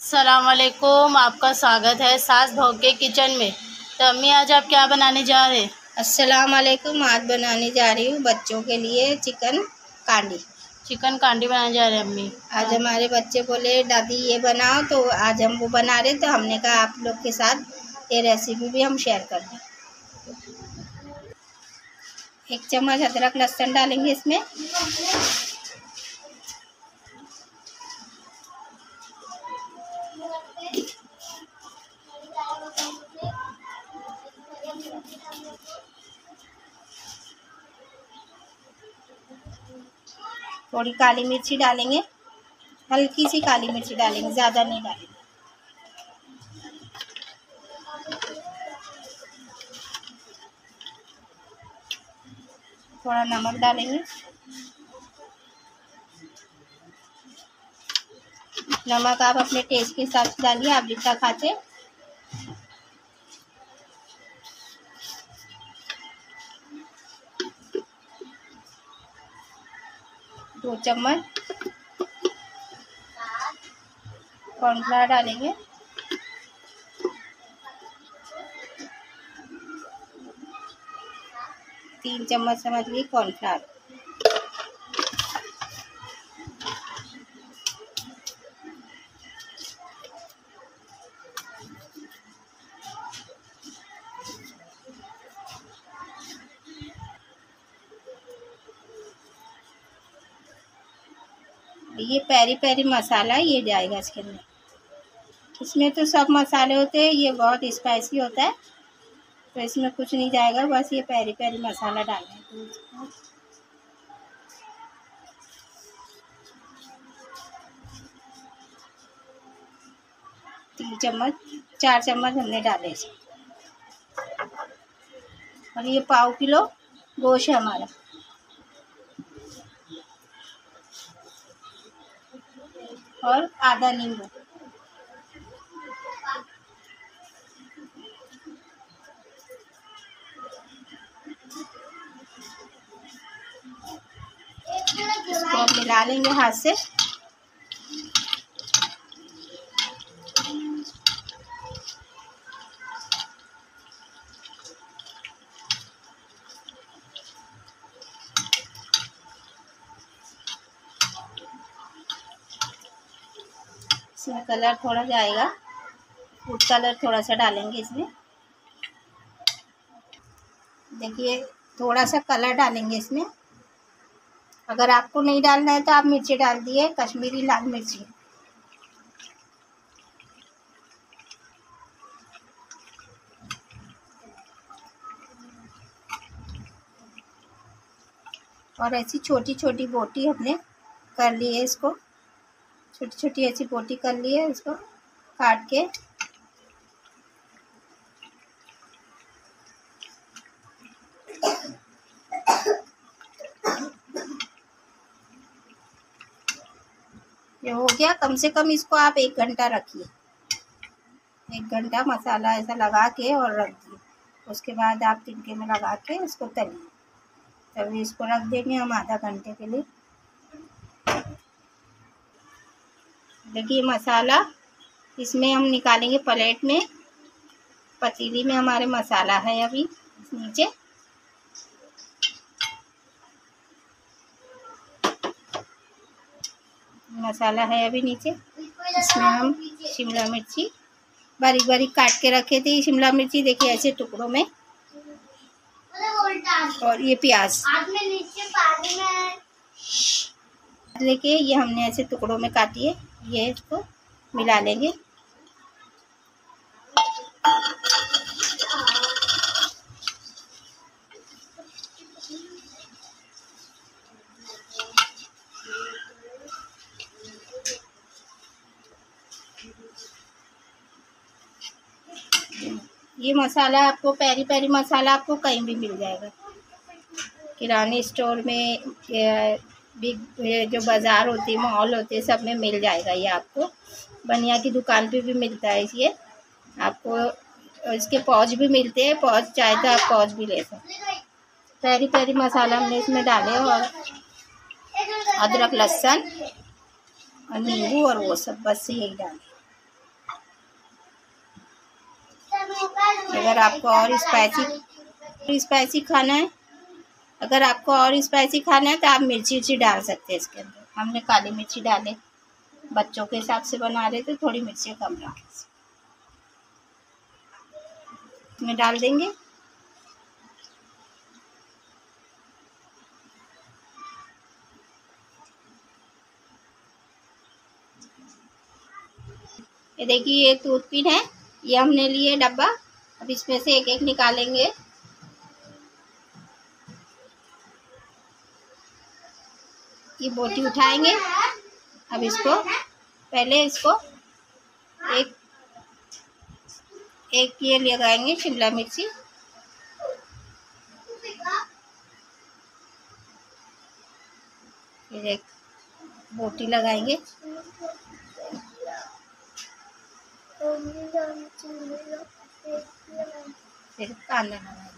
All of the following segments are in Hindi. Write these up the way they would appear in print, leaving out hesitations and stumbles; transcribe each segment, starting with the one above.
अस्सलामुअलैकुम, आपका स्वागत है सास बहू के किचन में। तो अम्मी आज आप क्या बनाने जा रहे हैं? अस्सलामुअलैकुम। आज बनाने जा रही हूँ बच्चों के लिए चिकन कांडी। चिकन कांडी बनाने जा रहे हैं अम्मी। आज हमारे बच्चे बोले दादी ये बनाओ, तो आज हम वो बना रहे, तो हमने कहा आप लोग के साथ ये रेसिपी भी हम शेयर कर दें। 1 चम्मच अदरक लहसुन डालेंगे इसमें। थोड़ी काली मिर्ची डालेंगे, हल्की सी काली मिर्ची डालेंगे, ज़्यादा नहीं डालेंगे। थोड़ा नमक डालेंगे। नमक आप अपने टेस्ट के हिसाब से डालिए, आप जितना खाते। दो चम्मच कॉर्नफ्लावर डालेंगे। 3 चम्मच समझ ली कॉर्नफ्लावर। ये पेरी पेरी मसाला ये जाएगा इसके अंदर। इसमें तो सब मसाले होते हैं, ये बहुत स्पाइसी होता है, तो इसमें कुछ नहीं जाएगा, बस ये पेरी पेरी मसाला डालना है। 3 चम्मच 4 चम्मच हमने डाले इसमें। और ये पाव किलो गोश्त है हमारा। और आधा नींबू। इसको अब मिला लेंगे हाथ से। इसमें कलर थोड़ा जाएगा, फूड कलर थोड़ा सा डालेंगे इसमें। देखिए थोड़ा सा कलर डालेंगे इसमें। अगर आपको नहीं डालना है तो आप मिर्ची डाल दिए, कश्मीरी लाल मिर्ची। और ऐसी छोटी छोटी बोटी हमने कर ली है, इसको छोटी छोटी ऐसी बोटी कर ली है, इसको काट के ये हो गया। कम से कम इसको आप 1 घंटा रखिए। 1 घंटा मसाला ऐसा लगा के और रख दिए। उसके बाद आप तिनके में लगा के इसको तलिए। तभी इसको रख देंगे हम आधा घंटे के लिए। देखिए मसाला इसमें हम निकालेंगे प्लेट में। पतीली में हमारे मसाला है अभी नीचे। मसाला है अभी नीचे। इसमें हम शिमला मिर्ची बारीक बारीक काट के रखे थे। शिमला मिर्ची देखिए ऐसे टुकड़ों में। और ये प्याज लेके ये हमने ऐसे टुकड़ों में काटी है, ये इसको मिला लेंगे। ये मसाला आपको पेरी पेरी मसाला आपको कहीं भी मिल जाएगा, किराने स्टोर में, बिग जो बाज़ार होती है, मॉल होते हैं, सब में मिल जाएगा। ये आपको बनिया की दुकान पे भी मिलता है। ये आपको इसके पाउच भी मिलते हैं, पाउच चाहे तो आप पाउच भी ले सकते। पेरी पेरी मसाला हमने इसमें डाले और अदरक लहसुन और नींबू और वो सब, बस यही डाले। अगर आपको और स्पाइसी खाना है, अगर आपको और स्पाइसी खाना है तो आप मिर्ची डाल सकते हैं इसके अंदर। हमने काली मिर्ची डाले, बच्चों के हिसाब से बना रहे तो थोड़ी मिर्ची कम रखें, इसमें डाल देंगे। ये देखिए, ये टूथपिन है, ये हमने लिए डब्बा। अब इसमें से एक एक निकालेंगे। ये बोटी उठाएंगे। अब इसको पहले एक ये लगाएंगे शिमला मिर्ची, फिर एक बोटी लगाएंगे, फिर कांदा लगाएंगे।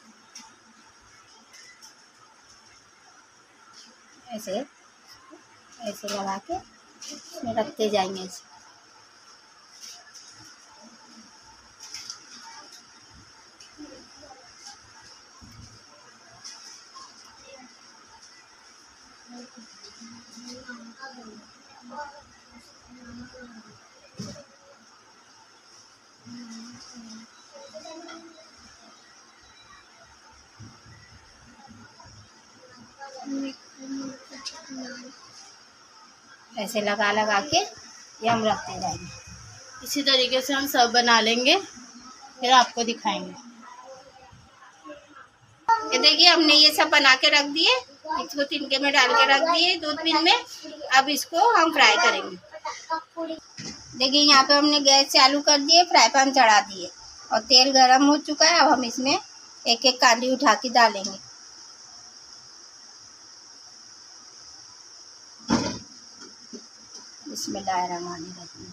ऐसे लगा के इसमें रखते जाएंगे ऐसे। ऐसे लगा के ये हम रखते जाएंगे। इसी तरीके से हम सब बना लेंगे, फिर आपको दिखाएंगे। ये देखिए, हमने ये सब बना के रख दिए, इसको तिनके में डाल के रख दिए दूध पिन में। अब इसको हम फ्राई करेंगे। देखिए, यहाँ पे हमने गैस चालू कर दिए, फ्राई पैन चढ़ा दिए और तेल गरम हो चुका है। अब हम इसमें एक एक कांदी उठा के डालेंगे। बिस्मिल्लाहिर्रहमानिर्रहीम।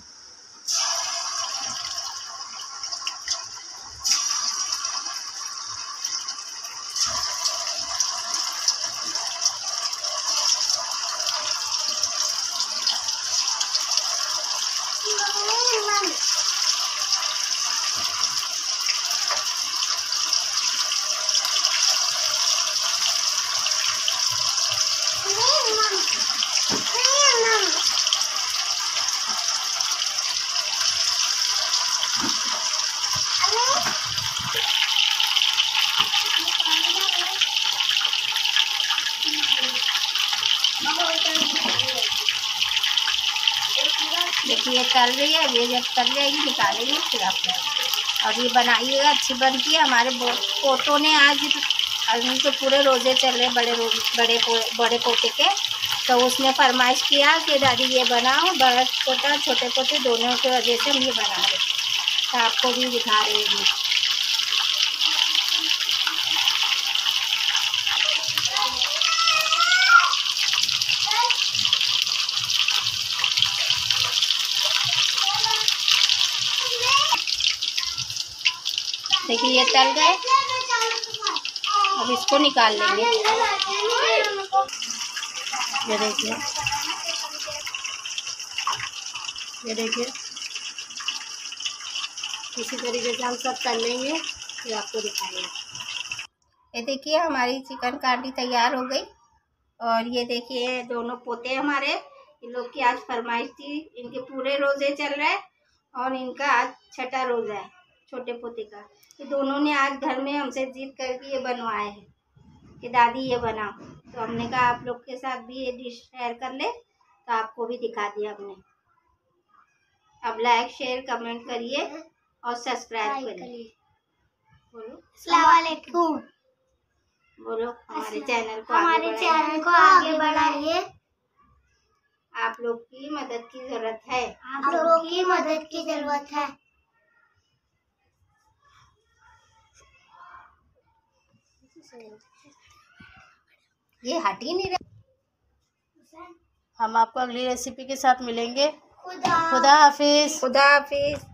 देखिए, ये तल रही है। ये जब तल जाएगी निकालेंगे फिर आपको। और ये बनाइएगा, अच्छी बनती है। हमारे पोतों ने आज उनके पूरे रोज़े चल रहे बड़े पोते के, तो उसने फरमाइश किया कि दादी ये बनाओ। बड़ा पोता छोटे पोते दोनों की वजह से हम ये बना रहे, तो आपको भी दिखा रहे हैं। देखिए, ये तल गए। अब इसको निकाल लेंगे। ये देखिए, इसी तरीके से हम सब कर लेंगे, फिर आपको दिखाएंगे। ये देखिए, हमारी चिकन कांडी तैयार हो गई। और ये देखिए, दोनों पोते हमारे, इन लोग की आज फरमाइश थी। इनके पूरे रोजे चल रहे हैं और इनका आज छठा रोजा है, छोटे पोते का। ये दोनों ने आज घर में हमसे जिद करके ये बनवाए हैं कि दादी ये बनाओ। तो हमने कहा आप लोग के साथ भी ये डिश शेयर कर ले, तो आपको भी दिखा दिया हमने। अब लाइक शेयर कमेंट करिए और सब्सक्राइब करिए। बोलो अस्सलाम वालेकुम। बोलो हमारे चैनल को आगे बढ़ाइए। आप लोग की मदद की जरूरत है। आप लोगों की मदद की जरूरत है। ये हट ही नहीं रहा। हम आपको अगली रेसिपी के साथ मिलेंगे। खुदा खुदा हाफिज। खुदा हाफिज।